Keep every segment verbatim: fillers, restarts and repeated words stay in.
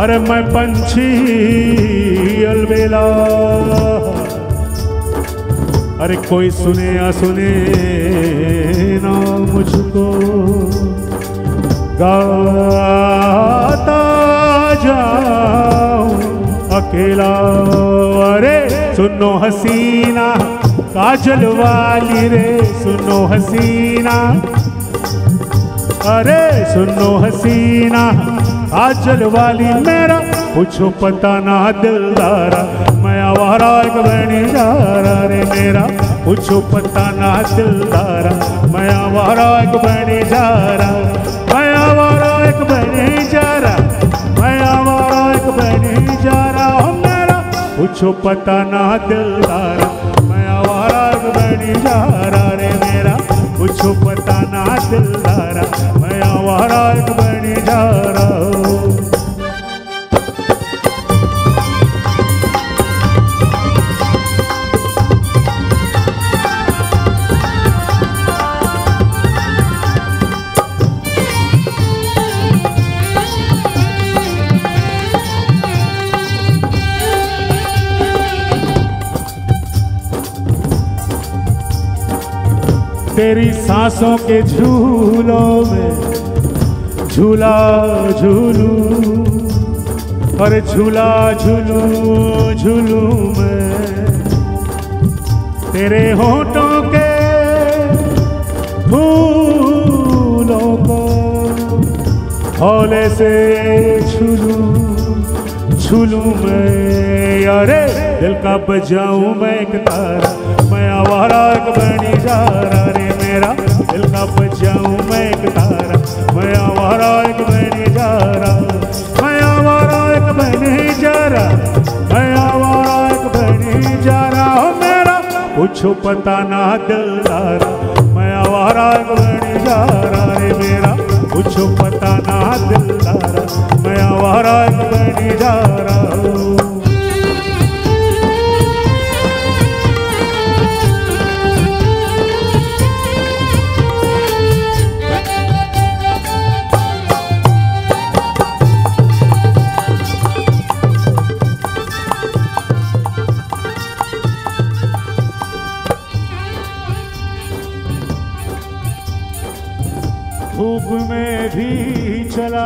अरे मैं पंछी अलबेला, अरे कोई सुने या सुने ना मुझको, गाता जाऊं अकेला। अरे सुनो हसीना काजल वाली रे, सुनो हसीना, अरे सुनो हसीना काजल वाली मेरा पूछो पता ना दिलदारा, मैं आवारा एक बनी जा रहा रे मेरा पूछो पता ना दिलदारा, मैं आवारा एक बनी जा रहा, मैं आवारा एक बनी जा रहा, मैं आवारा एक बनी जा रहा हूँ मेरा पूछो पता ना दिलदारा, मैं आवारा एक बनी जा रहा रे मेरा पूछो पता ना दिलदारा, मैं आवारा एक बनी जा रहा हूँ। तेरी सांसों के झूलों में झूला झूलू, और झूला झूलू झूलू मैं तेरे होठों के फूलों को हौले से झूलू झूलू मैं, अरे दिल का बजाऊं मैं एक तारा, मैं आवारा एक बनी जा रहा रे मेरा दिल का बजाऊं मैं एक तारा, मैं आवारा एक बनी जा रहा, मैं आवारा एक बनी जा रहा, मैं आवारा एक बनी जा रहा हूँ मेरा पूछो पता ना दिलदारा, मैं आवारा एक बनी जा रहा रे मेरा पूछो पता ना दिलदारा, मैं आवारा एक बनी जा रहा हूँ। धूप में भी चला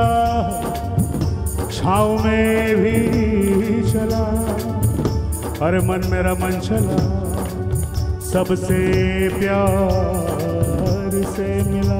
छाँव में भी चला, अरे मन मेरा मन चला सबसे प्यार से मिला,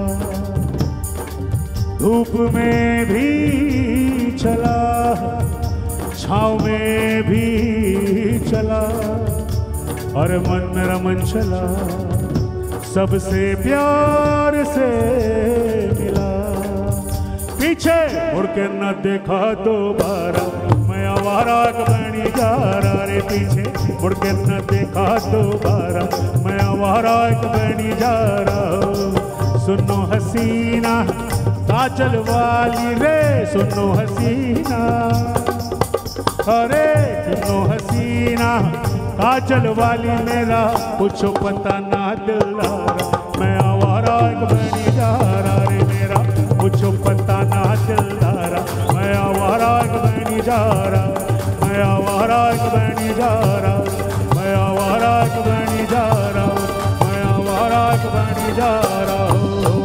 धूप में भी चला छाँव में भी चला, अरे मन मेरा मन चला सबसे प्यार से मिला, पीछे मुड़ के न देखा दोबारा, मैं आवारा एक बनी जा रहा रे पीछे मुड़ के न देखा दोबारा, मैं आवारा एक बनी जा रहा हूँ। सुनो हसीना काजल वाली रे, सुनो हसीना, अरे सुनो हसीना काजल वाली मेरा पूछो पता ना दिलदारा, मैं आवारा एक बनी जा रहा रे मेरा पूछो पता ना दिलदारा, मैं आवारा एक बनी जा रहा, मैं आवारा एक बनी जा रहा, मैं आवारा एक बनी जा रहा, मैं आवारा एक बनी जा रहा हूँ।